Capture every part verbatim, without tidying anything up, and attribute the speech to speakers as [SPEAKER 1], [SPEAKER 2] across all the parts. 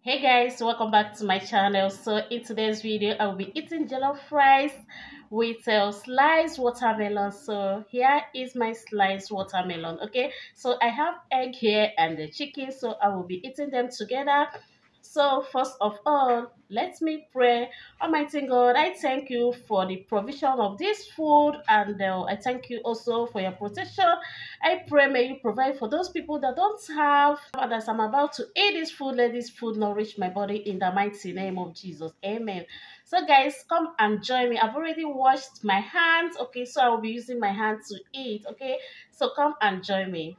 [SPEAKER 1] Hey guys, welcome back to my channel. So in today's video I will be eating jollof rice with uh, sliced watermelon. So here is my sliced watermelon. Okay, so I have egg here and the chicken, so I will be eating them together. So first of all, let me pray. Almighty God, I thank you for the provision of this food, and uh, I thank you also for your protection. I pray may you provide for those people that don't have. And as I'm about to eat this food, let this food nourish my body in the mighty name of Jesus. Amen. So guys, come and join me. I've already washed my hands. Okay, so I will be using my hands to eat. Okay, so come and join me.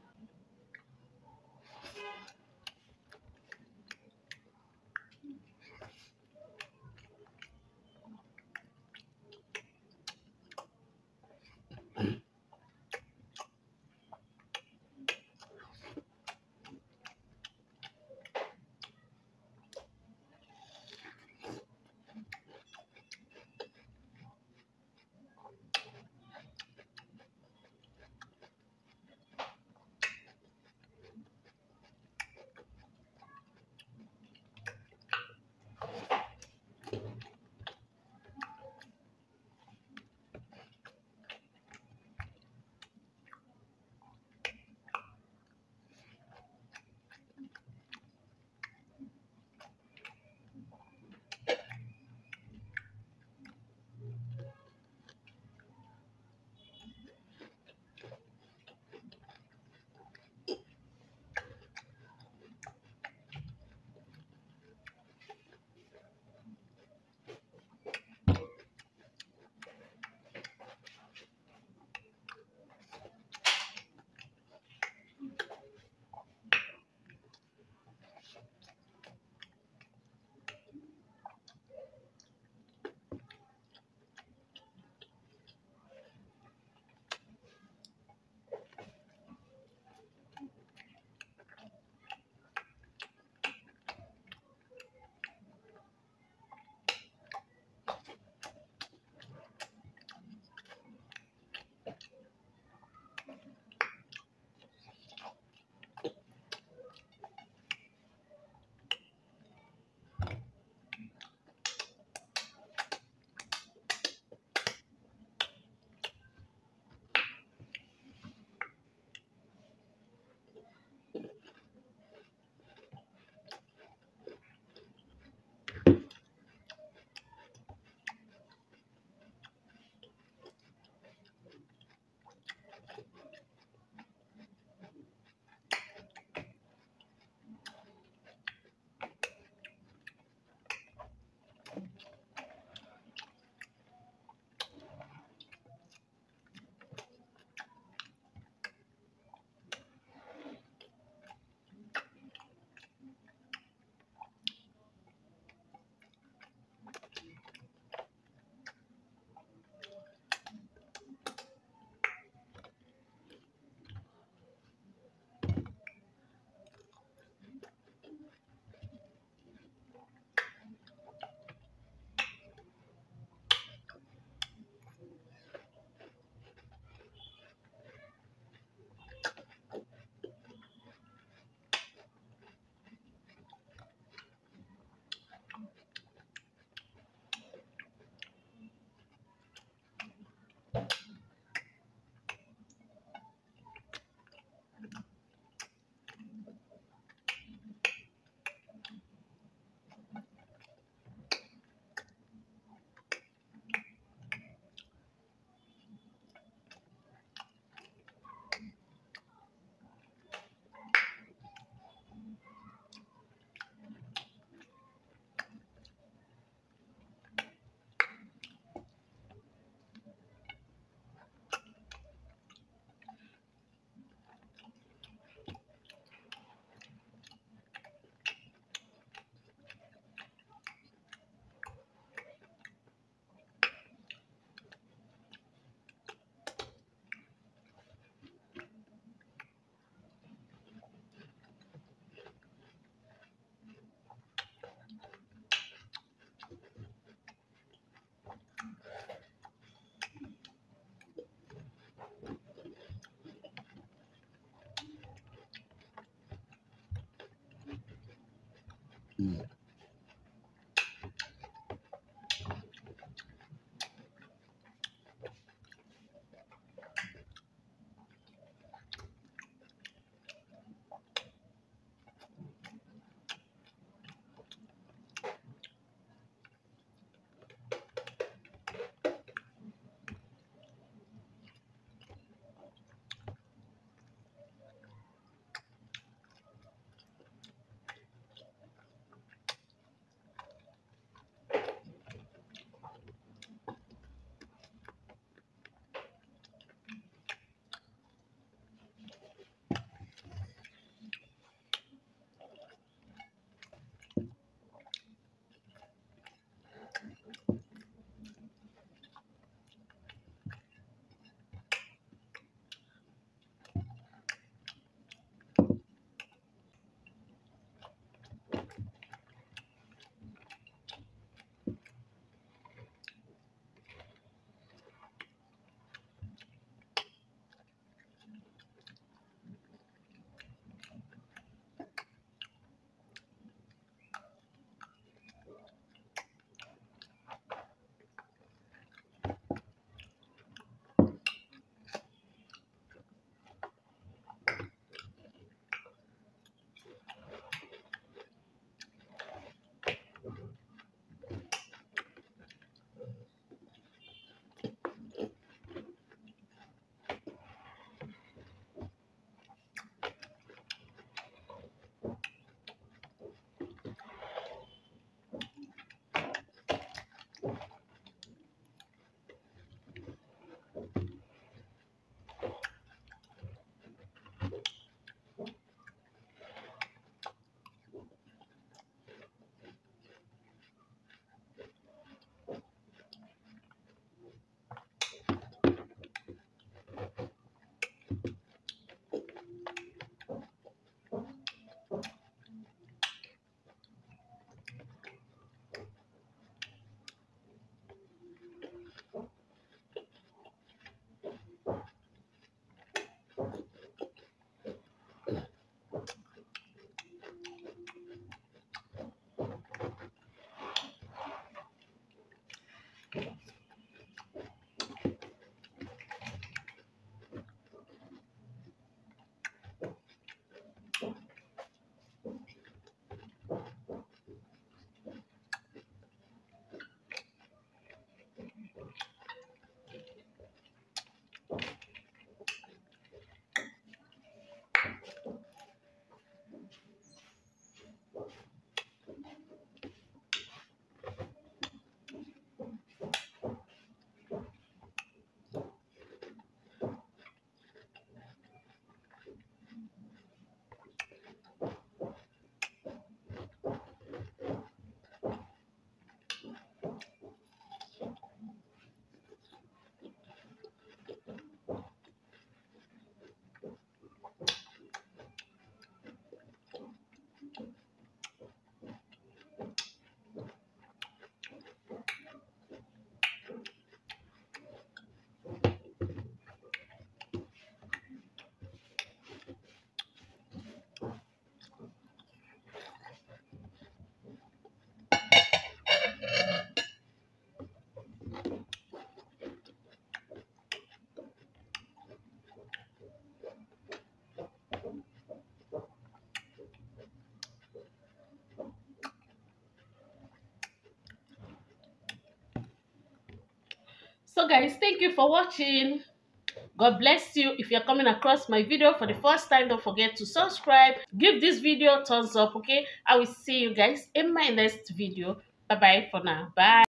[SPEAKER 1] So guys, thank you for watching. God bless you. If you're coming across my video for the first time, don't forget to subscribe. Give this video a thumbs up, okay? I will see you guys in my next video. Bye bye for now. Bye.